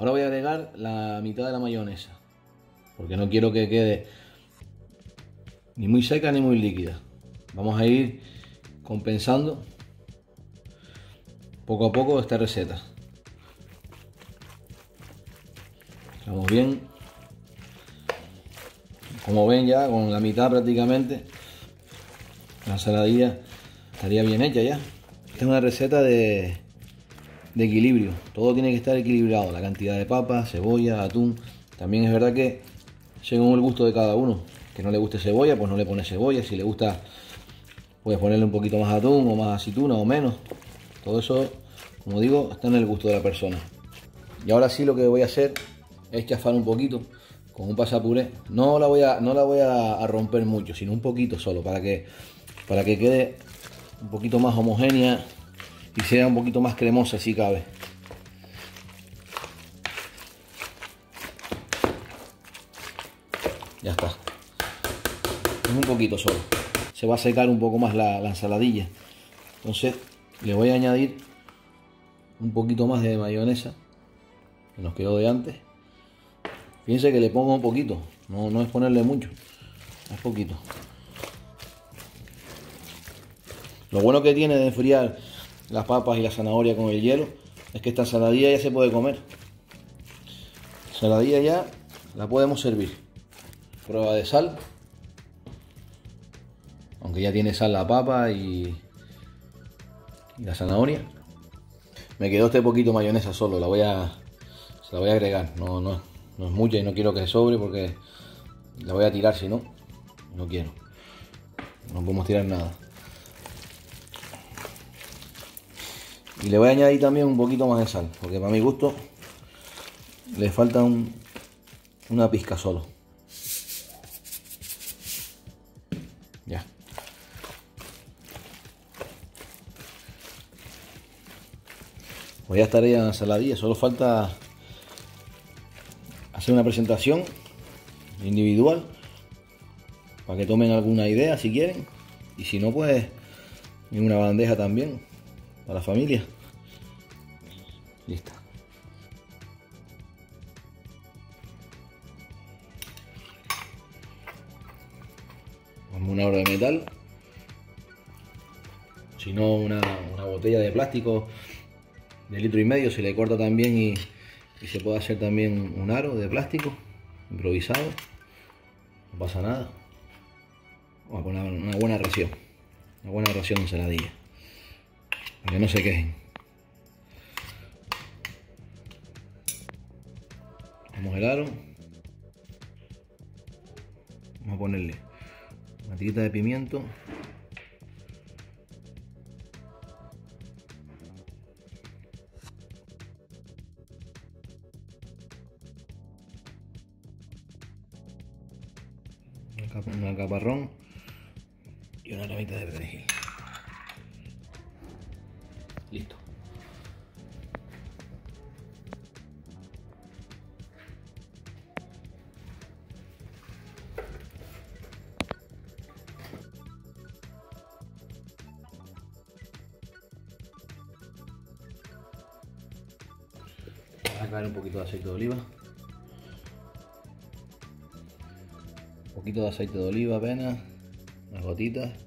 Ahora voy a agregar la mitad de la mayonesa, porque no quiero que quede ni muy seca ni muy líquida. Vamos a ir compensando poco a poco esta receta. Vamos bien. Como ven, ya con la mitad prácticamente la ensaladilla estaría bien hecha ya. Esta es una receta de equilibrio. Todo tiene que estar equilibrado. La cantidad de papas, cebolla, atún. También es verdad que según el gusto de cada uno. Que no le guste cebolla, pues no le pone cebolla. Si le gusta, puedes ponerle un poquito más atún o más aceituna o menos. Todo eso, como digo, está en el gusto de la persona. Y ahora sí lo que voy a hacer es chafar un poquito con un pasapuré. No la voy a romper mucho, sino un poquito solo, para que quede un poquito más homogénea y sea un poquito más cremosa si cabe. Ya está. Es un poquito solo. Se va a secar un poco más la ensaladilla. Entonces le voy a añadir un poquito más de mayonesa que nos quedó de antes. Fíjense que le pongo un poquito, no es ponerle mucho, es poquito. Lo bueno que tiene de enfriar las papas y la zanahoria con el hielo es que esta ensaladilla ya se puede comer. La ensaladilla ya la podemos servir. Prueba de sal, aunque ya tiene sal la papa y la zanahoria. Me quedó este poquito mayonesa solo, se la voy a agregar, no es mucha y no quiero que se sobre porque la voy a tirar, si no quiero. No podemos tirar nada. Y le voy a añadir también un poquito más de sal, porque para mi gusto le falta una pizca solo. Ya. Pues ya estaría la ensaladilla, solo falta hacer una presentación individual para que tomen alguna idea si quieren, y si no, pues en una bandeja también para la familia. Lista. Vamos, una obra de metal, si no una botella de plástico de 1,5 litros, se le corta también y se puede hacer también un aro de plástico improvisado, no pasa nada. Vamos a poner una buena ración de ensaladilla para que no se quejen. Vamos el aro, vamos a ponerle una tirita de pimiento, un alcaparrón y una ramita de perejil. Listo. Vamos a caer un poquito de aceite de oliva. Un poquito de aceite de oliva apenas, unas gotitas.